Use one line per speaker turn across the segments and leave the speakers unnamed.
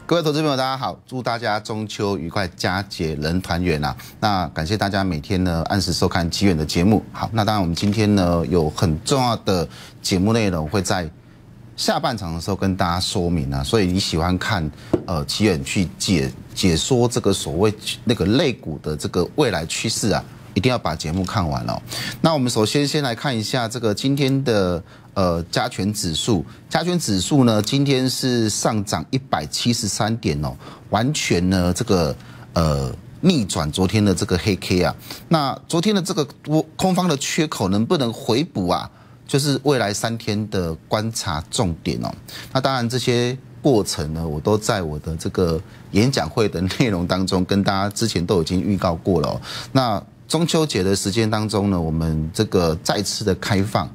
各位投资朋友，大家好，祝大家中秋愉快，佳节人团圆啊！那感谢大家每天呢按时收看奇远的节目。好，那当然我们今天呢有很重要的节目内容会在下半场的时候跟大家说明啊，所以你喜欢看奇远去解说这个所谓那个类股的这个未来趋势啊，一定要把节目看完哦。那我们首先来看一下这个今天的加权指数，加权指数呢今天是上涨173点哦，完全呢这个逆转昨天的这个黑 K 啊。那昨天的这个空方的缺口能不能回补啊？就是未来3天的观察重点哦。那当然这些过程呢，我都在我的这个演讲会的内容当中跟大家之前都已经预告过了哦。那中秋节的时间当中呢，我们这个再次的开放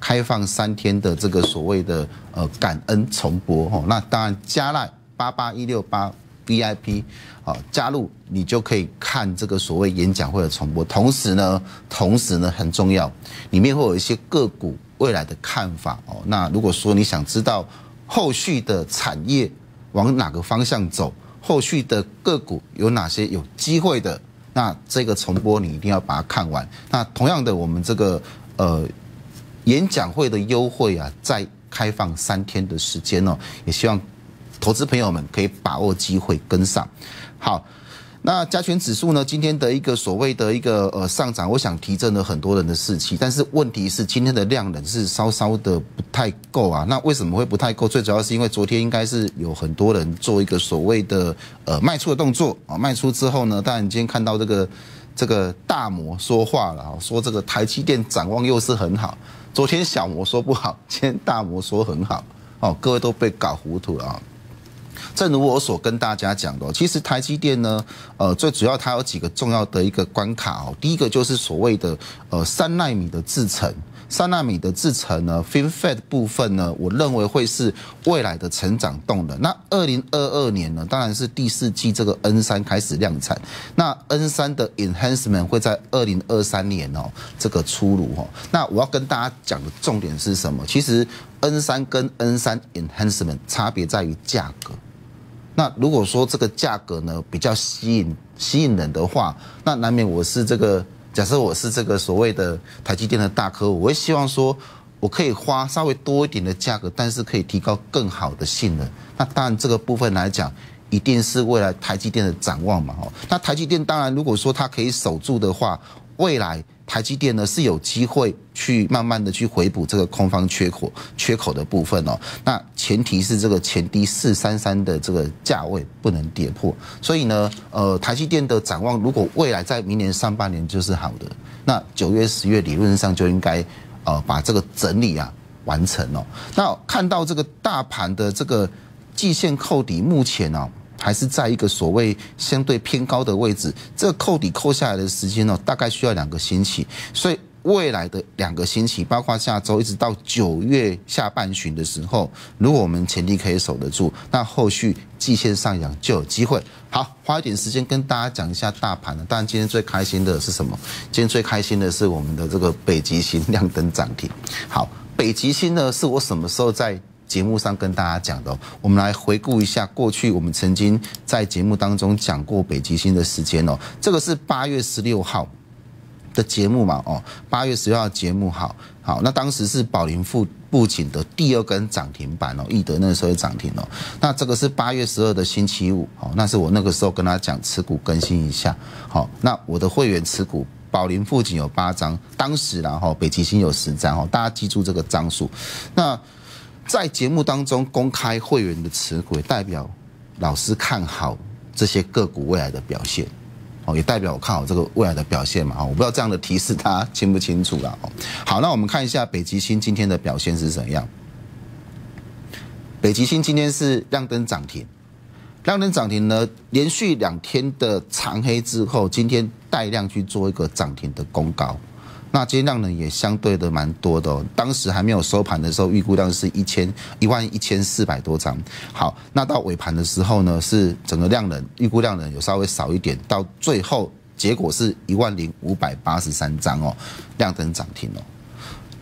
3天的这个所谓的感恩重播哦。那当然加赖88168 VIP 加入你就可以看这个所谓演讲会的重播。同时呢很重要，里面会有一些个股未来的看法哦。那如果说你想知道后续的产业往哪个方向走，后续的个股有哪些有机会的，那这个重播你一定要把它看完。那同样的，我们这个演讲会的优惠啊，再开放3天的时间哦，也希望投资朋友们可以把握机会跟上。好，那加权指数呢，今天的一个所谓的一个上涨，我想提振了很多人的士气，但是问题是今天的量能是稍稍的不太够啊。那为什么会不太够？最主要是因为昨天应该是有很多人做一个所谓的卖出的动作啊，卖出之后呢，当然今天看到这个大摩说话了啊，说这个台积电展望又是很好。昨天小摩说不好，今天大摩说很好哦，各位都被搞糊涂了啊。正如我所跟大家讲的，其实台积电呢，最主要它有几个重要的一个关卡哦。第一个就是所谓的3奈米的制程，3奈米的制程呢 ，FinFET 部分呢，我认为会是未来的成长动能。那2022年呢，当然是第4季这个 N3 开始量产，那 N3 的 enhancement 会在2023年哦这个出炉哦。那我要跟大家讲的重点是什么？其实 N3 跟 N3 enhancement 差别在于价格。那如果说这个价格呢比较吸引人的话，那难免我是这个假设我是这个所谓的台积电的大客户，我会希望说我可以花稍微多一点的价格，但是可以提高更好的性能。那当然这个部分来讲，一定是未来台积电的展望嘛。那台积电当然如果说它可以守住的话，未来台积电呢是有机会去慢慢的去回补这个空方缺口的部分哦。那前提是这个前低433的这个价位不能跌破。所以呢，台积电的展望如果未来在明年上半年就是好的，那9月10月理论上就应该把这个整理啊完成哦。那看到这个大盘的这个季线扣底，目前哦还是在一个所谓相对偏高的位置，这个扣底扣下来的时间呢，大概需要2个星期，所以未来的2个星期，包括下周一直到9月下半旬的时候，如果我们前提可以守得住，那后续季线上扬就有机会。好，花一点时间跟大家讲一下大盘了。当然，今天最开心的是什么？今天最开心的是我们的这个北极星亮灯涨停。好，北极星呢，是我什么时候在节目上跟大家讲的我们来回顾一下过去我们曾经在节目当中讲过北极星的时间哦。这个是8月16号的节目嘛8月16号的节目好，那当时是宝林富锦的第2根涨停板易德那时候涨停那这个是8月12的星期五那是我那个时候跟他讲持股更新一下那我的会员持股宝林富锦有8张，当时北极星有10张大家记住这个张数。那在节目当中公开会员的持股，也代表老师看好这些个股未来的表现，也代表我看好这个未来的表现嘛。我不知道这样的提示大家清不清楚啦。好，那我们看一下北极星今天的表现是怎样。北极星今天是亮灯涨停，亮灯涨停呢，连续2天的长黑之后，今天带量去做一个涨停的攻高。那今天量能也相对的蛮多的当时还没有收盘的时候，预估量是11400多张。好，那到尾盘的时候呢，是整个量能预估量能有稍微少一点，到最后结果是10583张亮灯涨停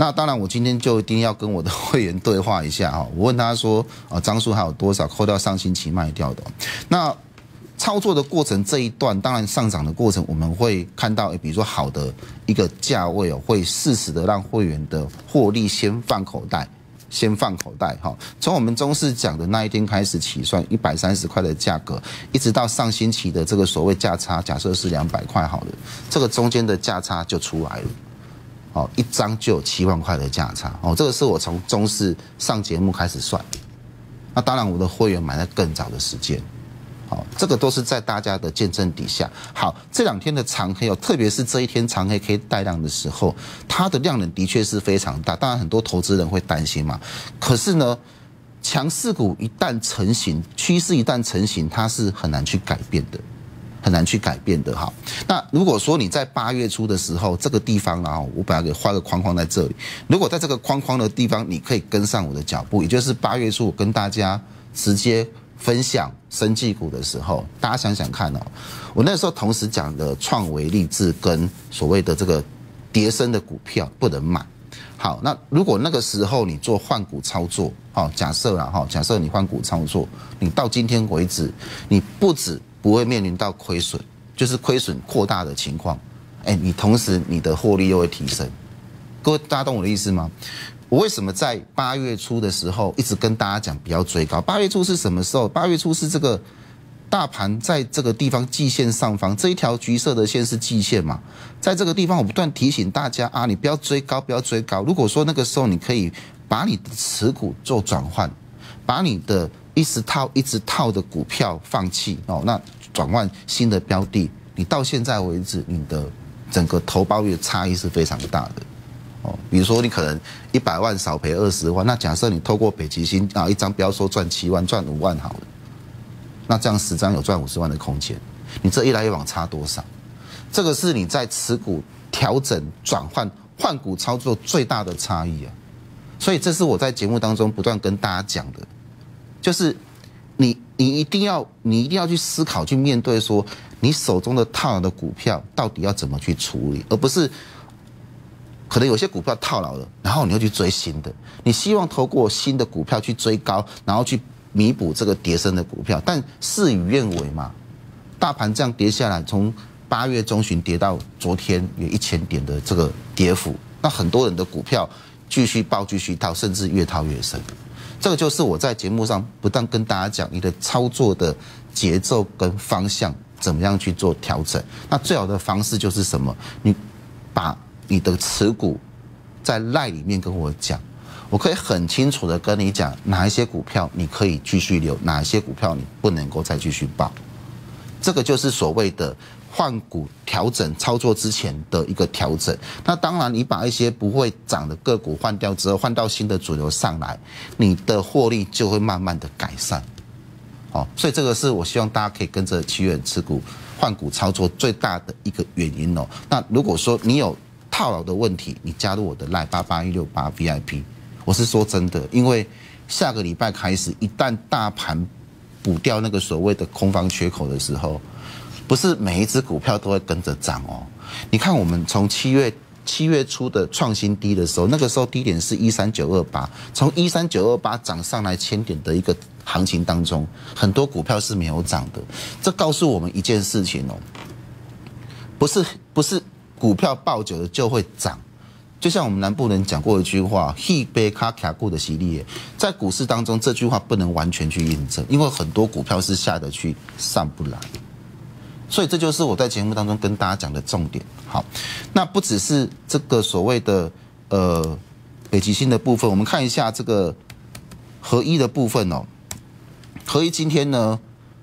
那当然，我今天就一定要跟我的会员对话一下哈。我问他说，张数还有多少扣掉上星期卖掉的？那操作的过程这一段，当然上涨的过程，我们会看到，比如说好的一个价位哦，会适时的让会员的获利先放口袋。先放口袋哈，从我们中视讲的那一天开始起算130块的价格，一直到上星期的这个所谓价差，假设是200块好了，这个中间的价差就出来了，哦，一张就有7万块的价差哦，这个是我从中视上节目开始算，那当然我的会员买在更早的时间。好，这个都是在大家的见证底下。好，这2天的长黑哦，特别是这一天长黑可以带量的时候，它的量能的确是非常大。当然，很多投资人会担心嘛。可是呢，强势股一旦成型，趋势一旦成型，它是很难去改变的，很难去改变的。好，那如果说你在8月初的时候，这个地方啊，我把它给画个框框在这里。如果在这个框框的地方，你可以跟上我的脚步，也就是8月初我跟大家直接分享生技股的时候，大家想想看哦，我那时候同时讲的创维、立志跟所谓的这个跌升的股票不能买。好，那如果那个时候你做换股操作，好，假设啦哈，假设你换股操作，你到今天为止，你不止不会面临到亏损，就是亏损扩大的情况，你同时你的获利又会提升。各位大家懂我的意思吗？我为什么在8月初的时候一直跟大家讲不要追高？8月初是什么时候？8月初是这个大盘在这个地方季线上方，这一条橘色的线是季线嘛？在这个地方，我不断提醒大家啊，你不要追高，不要追高。如果说那个时候你可以把你的持股做转换，把你的一直套的股票放弃哦，那转换新的标的，你到现在为止，你的整个投报率的差异是非常大的。哦，比如说你可能100万少赔20万，那假设你透过北极星啊，一张不要说赚7万，赚5万好了，那这样10张有赚50万的空间，你这一来一往差多少？这个是你在持股调整、转换、换股操作最大的差异啊！所以这是我在节目当中不断跟大家讲的，就是你一定要去思考、去面对说，你手中的套牢的股票到底要怎么去处理，而不是。可能有些股票套牢了，然后你又去追新的，你希望透过新的股票去追高，然后去弥补这个跌升的股票，但事与愿违嘛。大盘这样跌下来，从8月中旬跌到昨天有1000点的这个跌幅，那很多人的股票继续爆、继续套，甚至越套越深。这个就是我在节目上不断跟大家讲，你的操作的节奏跟方向怎么样去做调整。那最好的方式就是什么？你把你的持股在LINE里面跟我讲，我可以很清楚的跟你讲哪一些股票你可以继续留，哪一些股票你不能够再继续报。这个就是所谓的换股调整操作之前的一个调整。那当然，你把一些不会涨的个股换掉之后，换到新的主流上来，你的获利就会慢慢的改善。好，所以这个是我希望大家可以跟着7月持股换股操作最大的一个原因哦。那如果说你有套牢的问题，你加入我的 LINE 88168 VIP， 我是说真的，因为下个礼拜开始，一旦大盘补掉那个所谓的空方缺口的时候，不是每一只股票都会跟着涨哦。你看，我们从7月初的创新低的时候，那个时候低点是13928，从13928涨上来1000点的一个行情当中，很多股票是没有涨的。这告诉我们一件事情哦，不是。股票抱久了就会涨，就像我们南部人讲过一句话，一杯卡卡固的洗礼，在股市当中这句话不能完全去印证，因为很多股票是下得去上不来，所以这就是我在节目当中跟大家讲的重点。好，那不只是这个所谓的北极星的部分，我们看一下这个合一的部分哦。合一今天呢？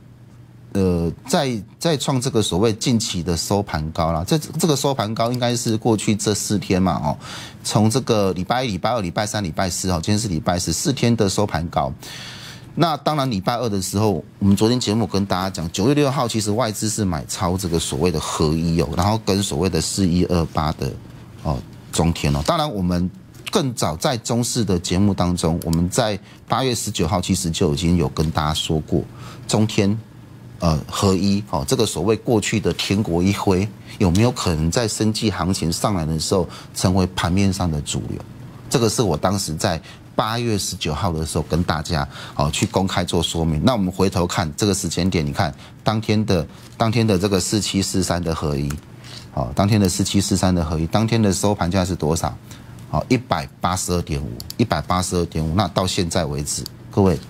再创这个所谓近期的收盘高啦，这个收盘高应该是过去这4天嘛哦，从这个礼拜1、礼拜2、礼拜3、礼拜4哦，今天是礼拜4天的收盘高。那当然礼拜2的时候，我们昨天节目跟大家讲，9月6号其实外资是买超这个所谓的合一哦，然后跟所谓的4128的中天哦，当然我们更早在中视的节目当中，我们在8月19号其实就已经有跟大家说过中天。合一这个所谓过去的天国一辉，有没有可能在生技行情上来的时候，成为盘面上的主流？ 这个是我当时在8月19号的时候跟大家去公开做说明。那我们回头看这个时间点，你看当天的这个4743的合一，当天的4743的合一，当天的收盘价是多少？182.5，182.5。那到现在为止，各位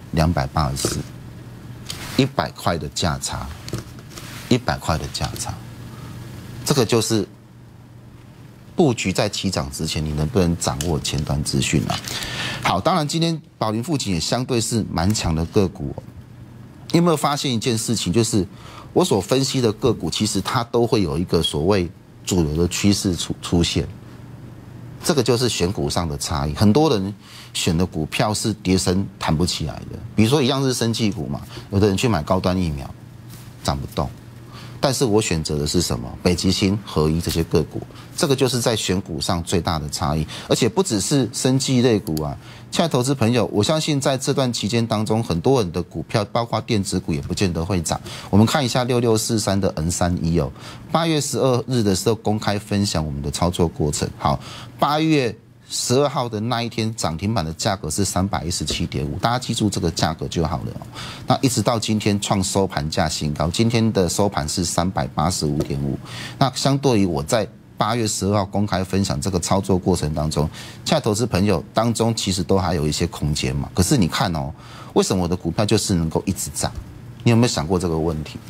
284，100块的价差，100块的价差，这个就是布局在起涨之前，你能不能掌握前端资讯啊？好，当然今天宝林富锦也相对是蛮强的个股哦。你有没有发现一件事情，就是我所分析的个股，其实它都会有一个所谓主流的趋势出现。这个就是选股上的差异。很多人选的股票是跌升弹不起来的，比如说一样是生技股嘛，有的人去买高端疫苗，涨不动。但是我选择的是什么？北极星、合一这些个股，这个就是在选股上最大的差异。而且不只是生技类股啊，亲爱的投资朋友，我相信在这段期间当中，很多人的股票，包括电子股，也不见得会涨。我们看一下6643的 N31哦，8月12日的时候公开分享我们的操作过程。好，8月12号的那一天涨停板的价格是317.5，大家记住这个价格就好了哦。那一直到今天创收盘价新高，今天的收盘是385.5。那相对于我在8月12号公开分享这个操作过程当中，亲爱的投资朋友当中其实都还有一些空间嘛。可是你看哦，为什么我的股票就是能够一直涨？你有没有想过这个问题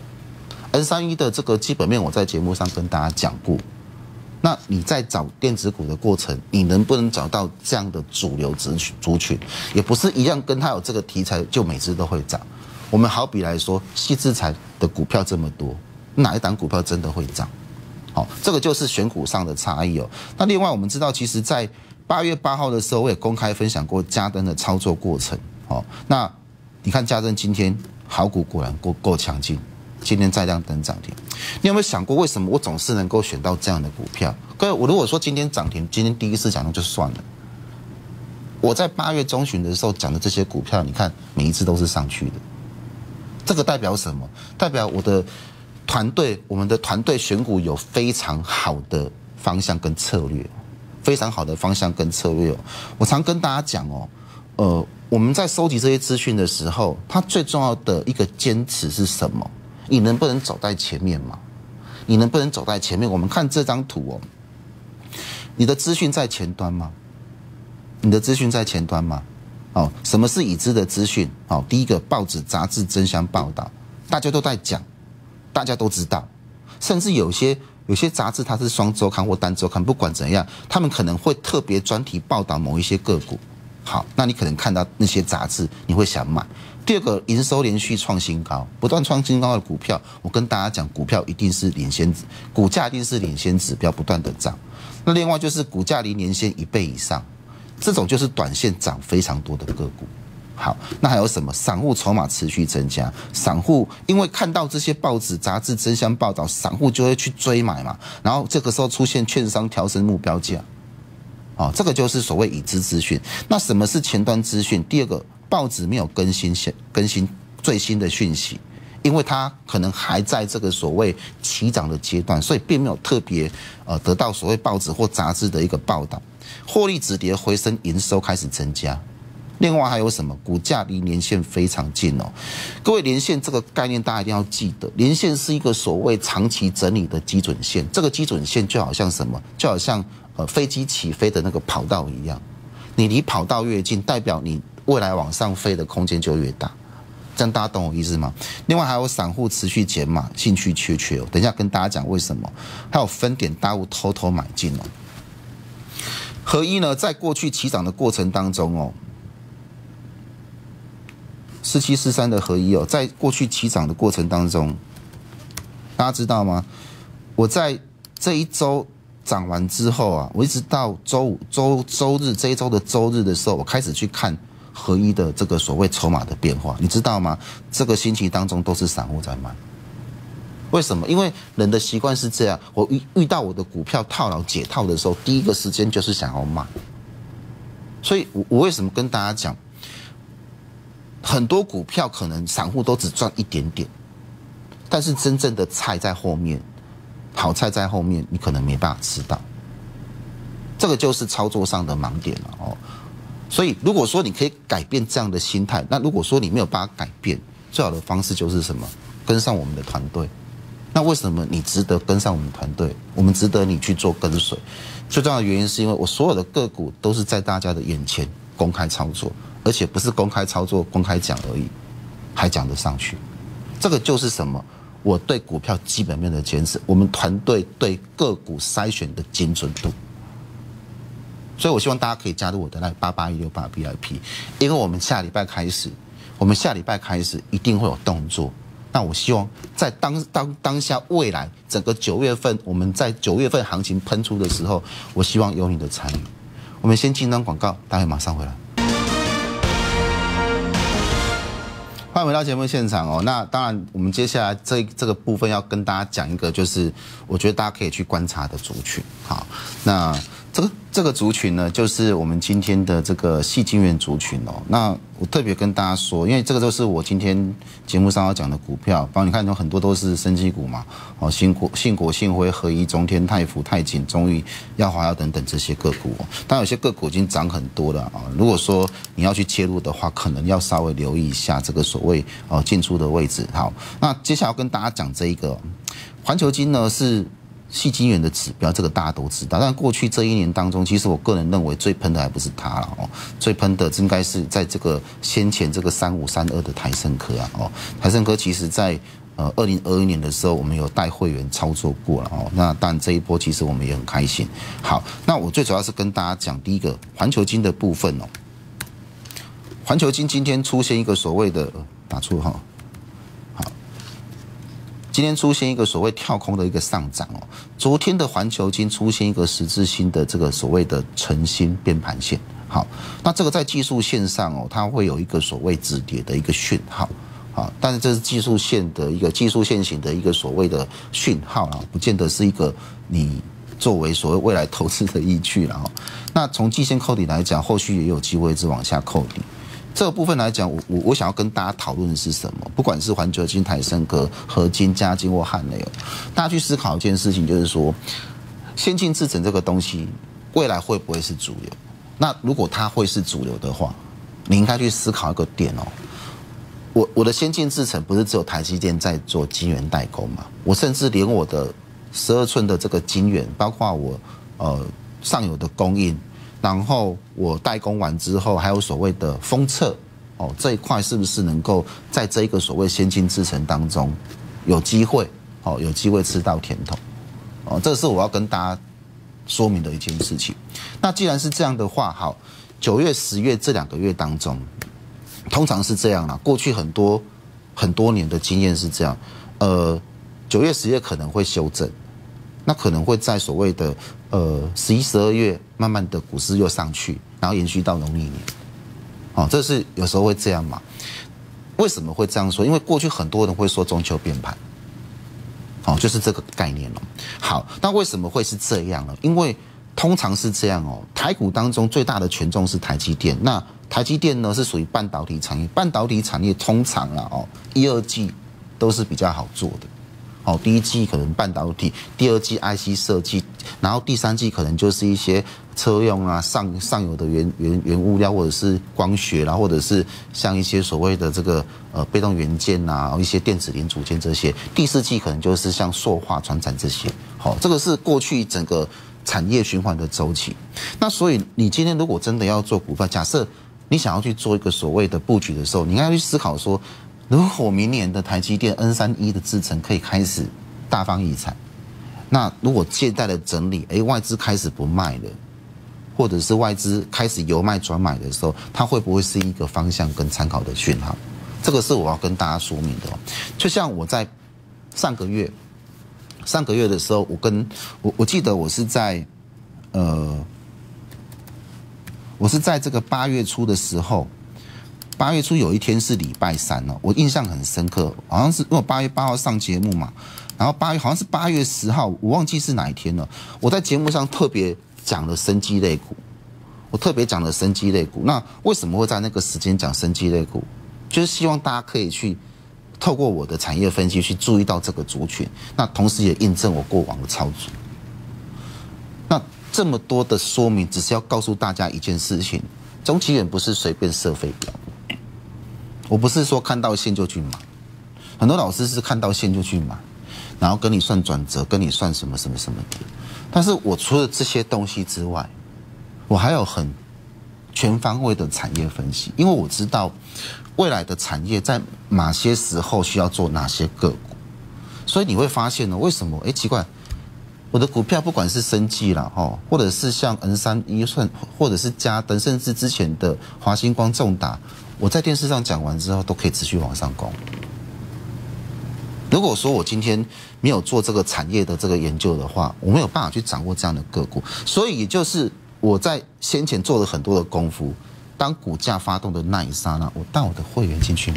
？N31的这个基本面我在节目上跟大家讲过。那你在找电子股的过程，你能不能找到这样的主流族群？也不是一样跟它有这个题材就每次都会涨。我们好比来说，矽智财的股票这么多，哪一档股票真的会涨？好，这个就是选股上的差异哦。那另外我们知道，其实在8月8号的时候，我也公开分享过嘉登的操作过程。哦，那你看嘉登今天好股果然够强劲。今天再亮灯涨停，你有没有想过为什么我总是能够选到这样的股票？各位，我如果说今天涨停，今天第一次讲的就算了。我在8月中旬的时候讲的这些股票，你看每一次都是上去的，这个代表什么？代表我们的团队选股有非常好的方向跟策略，非常好的方向跟策略。我常跟大家讲哦，我们在收集这些资讯的时候，它最重要的一个坚持是什么？你能不能走在前面嘛？你能不能走在前面？我们看这张图哦，你的资讯在前端吗？你的资讯在前端吗？哦，什么是已知的资讯？哦，第一个报纸、杂志争相报道，大家都在讲，大家都知道，甚至有些杂志它是双周刊或单周刊，不管怎样，他们可能会特别专题报道某一些个股。好，那你可能看到那些杂志，你会想买。第二个，营收连续创新高，不断创新高的股票，我跟大家讲，股票一定是股价一定是领先指标，不断的涨。那另外就是股价离年线1倍以上，这种就是短线涨非常多的个股。好，那还有什么？散户筹码持续增加，散户因为看到这些报纸、杂志争相报道，散户就会去追买嘛，然后这个时候出现券商调升目标价。哦，这个就是所谓已知资讯。那什么是前端资讯？第二个，报纸没有更新最新的讯息，因为它可能还在这个所谓起涨的阶段，所以并没有特别得到所谓报纸或杂志的一个报道。获利止跌回升，营收开始增加。另外还有什么？股价离年线非常近哦。各位，年线这个概念大家一定要记得，年线是一个所谓长期整理的基准线。这个基准线就好像什么？就好像飞机起飞的那个跑道一样，你离跑道越近，代表你未来往上飞的空间就越大。这样大家懂我意思吗？另外还有散户持续减码，兴趣缺哦。等一下跟大家讲为什么。还有分点大户偷偷买进哦。合一呢，在过去起涨的过程当中哦，4743的合一哦，在过去起涨的过程当中，大家知道吗？我在这一周涨完之后啊，我一直到周五、周日这一周的周日的时候，我开始去看合一的这个所谓筹码的变化，你知道吗？这个星期当中都是散户在买。为什么？因为人的习惯是这样，我遇到我的股票套牢解套的时候，第一个时间就是想要卖。所以我为什么跟大家讲，很多股票可能散户都只赚一点点，但是真正的菜在后面，好菜在后面，你可能没办法吃到。 这个就是操作上的盲点了哦。所以如果说你可以改变这样的心态，那如果说你没有办法改变，最好的方式就是什么？跟上我们的团队。那为什么你值得跟上我们团队？我们值得你去做跟随。最重要的原因是因为我所有的个股都是在大家的眼前公开操作，而且不是公开操作、公开讲而已，还讲得上去。这个就是什么？我对股票基本面的坚持，我们团队对个股筛选的精准度。所以我希望大家可以加入我的那88168 VIP， 因为我们下礼拜开始一定会有动作。那我希望在当下未来整个9月份，我们在9月份行情喷出的时候，我希望有你的参与。我们先进段广告，待会马上回来。欢迎回到节目现场哦。那当然，我们接下来这个部分要跟大家讲一个，就是我觉得大家可以去观察的族群。好，那这个族群呢，就是我们今天的这个矽晶圆族群哦。那我特别跟大家说，因为这个都是我今天节目上要讲的股票，包括你看有很多都是生技股嘛，哦，信国、信辉、合一、中天、泰福、泰锦、中裕、耀华药等等这些个股哦。当然有些个股已经涨很多了啊。如果说你要去切入的话，可能要稍微留意一下这个所谓进出的位置。好，那接下来要跟大家讲这一个环球晶呢是矽晶圆的指标，这个大家都知道。但过去这1年当中，其实我个人认为最喷的还不是它了哦，最喷的应该是在这个先前这个3532的台胜科啊哦，台胜科其实在2021年的时候，我们有带会员操作过了哦。那当然这一波其实我们也很开心。好，那我最主要是跟大家讲第一个环球晶的部分哦。环球晶今天出现一个所谓的打出哈。今天出现一个所谓跳空的一个上涨哦，昨天的环球晶出现一个十字星的这个所谓的晨星变盘线，好，那这个在技术线上哦，它会有一个所谓止跌的一个讯号，好，但是这是技术线型的一个所谓的讯号啊，不见得是一个你作为所谓未来投资的依据了哈。那从季线扣底来讲，后续也有机会是往下扣底。这个部分来讲，我想要跟大家讨论的是什么？不管是环球晶、台胜科、合金、嘉晶或汉磊，大家去思考一件事情，就是说，先进制程这个东西未来会不会是主流？那如果它会是主流的话，你应该去思考一个点哦。我的先进制程不是只有台积电在做晶圆代工嘛？我甚至连我的12寸的这个晶圆，包括我上游的供应。然后我代工完之后，还有所谓的封测，哦，这一块是不是能够在这一个所谓先进制程当中有机会吃到甜头？哦，这是我要跟大家说明的一件事情。那既然是这样的话，好，9月、10月这2个月当中，通常是这样啦。过去很多年的经验是这样，9月、10月可能会修正。那可能会在所谓的11、12月，慢慢的股市又上去，然后延续到农历年，哦，这是有时候会这样嘛？为什么会这样说？因为过去很多人会说中秋变盘，哦，就是这个概念了。好，那为什么会是这样呢？因为通常是这样哦，台股当中最大的权重是台积电，那台积电呢是属于半导体产业，半导体产业通常啊1、2季都是比较好做的。哦，第1季可能半导体，第2季 IC 设计，然后第3季可能就是一些车用啊上游的原物料，或者是光学啦，或者是像一些所谓的这个被动元件啊，一些电子零组件这些。第4季可能就是像塑化、传产这些。好，这个是过去整个产业循环的周期。那所以你今天如果真的要做股票，假设你想要去做一个所谓的布局的时候，你应该去思考说，如果明年的台积电 N31 的制程可以开始大放异彩，那如果借贷的整理，外资开始不卖了，或者是外资开始由卖转买的时候，它会不会是一个方向跟参考的讯号？这个是我要跟大家说明的。就像我在上个月的时候，我记得我是在这个8月初的时候。8月初有一天是礼拜3哦，我印象很深刻，好像是因为我8月8号上节目嘛，然后好像是8月10号，我忘记是哪一天了。我在节目上特别讲了生技类股，那为什么会在那个时间讲生技类股？就是希望大家可以去透过我的产业分析去注意到这个族群，那同时也印证我过往的操作。那这么多的说明，只是要告诉大家一件事情：中期远不是随便设飞镖。我不是说看到线就去买，很多老师是看到线就去买，然后跟你算转折，跟你算什么什么什么的。但是我除了这些东西之外，我还有很全方位的产业分析，因为我知道未来的产业在哪些时候需要做哪些个股，所以你会发现呢，为什么？奇怪，我的股票不管是生技啦，或者是像N31，或者是嘉登，甚至之前的华星光、重达，我在电视上讲完之后，都可以持续往上攻。如果说我今天没有做这个产业的这个研究的话，我没有办法去掌握这样的个股，所以也就是我在先前做了很多的功夫，当股价发动的那一刹那，我带我的会员进去买，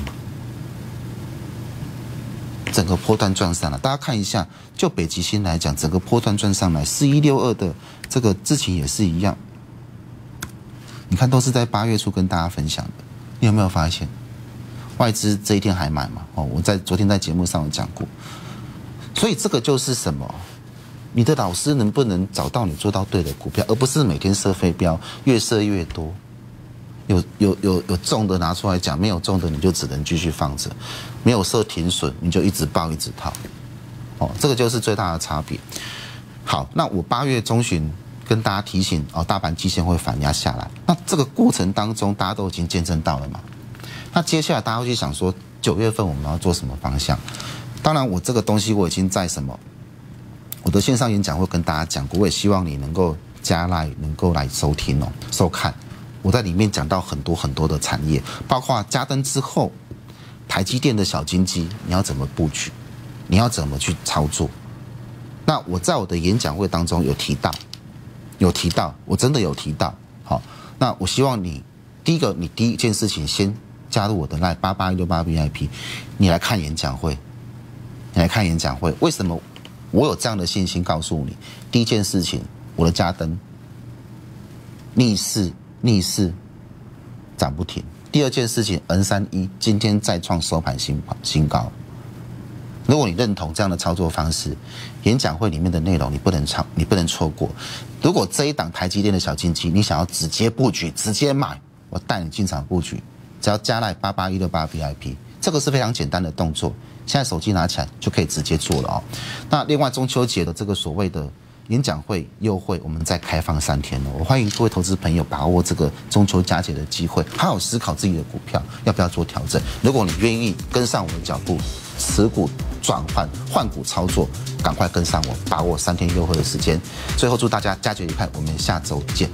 整个波段赚上来。大家看一下，就北极星来讲，整个波段赚上来，4162的这个之前也是一样，你看都是在8月初跟大家分享的，你有没有发现？外资这一天还买嘛？我在昨天在节目上有讲过，所以这个就是什么？你的老师能不能找到你做到对的股票，而不是每天设飞镖，越设越多。有中的拿出来讲，没有中的你就只能继续放着，没有设停损你就一直抱一直套。这个就是最大的差别。好，那我8月中旬跟大家提醒大盘季线会反压下来。那这个过程当中，大家都已经见证到了嘛？那接下来大家会去想说，9月份我们要做什么方向？当然，我这个东西我已经在我的线上演讲会跟大家讲过，我也希望你能够加来，能够来收听收看。我在里面讲到很多很多的产业，包括嘉登之后，台积电的小金鸡，你要怎么布局？你要怎么去操作？那我在我的演讲会当中有提到，我真的有提到。好，那我希望你第一件事情先加入我的 LINE 881688 VIP， 你来看演讲会，为什么我有这样的信心告诉你？第一件事情，我的嘉登逆势涨不停。第二件事情 ，N31 今天再创收盘新高。如果你认同这样的操作方式，演讲会里面的内容你不能错过。如果这一档台积电的小金鸡，你想要直接布局、直接买，我带你进场布局，只要加来881688 VIP， 这个是非常简单的动作，现在手机拿起来就可以直接做了那另外中秋节的这个所谓的演讲会优惠，我们再开放3天了。我欢迎各位投资朋友把握这个中秋佳节的机会，好好思考自己的股票要不要做调整。如果你愿意跟上我的脚步，持股转换股操作，赶快跟上我，把握3天优惠的时间。最后祝大家佳节愉快，我们下周见。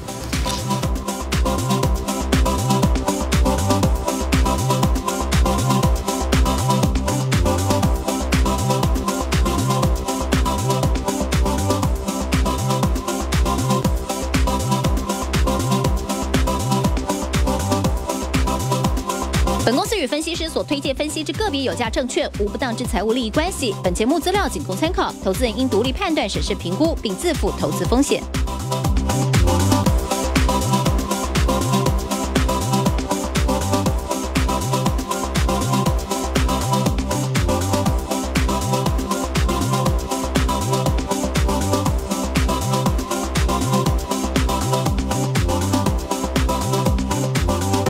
本公司与分析师所推荐分析之个别有价证券无不当之财务利益关系。本节目资料仅供参考，投资人应独立判断、审视、评估，并自负投资风险。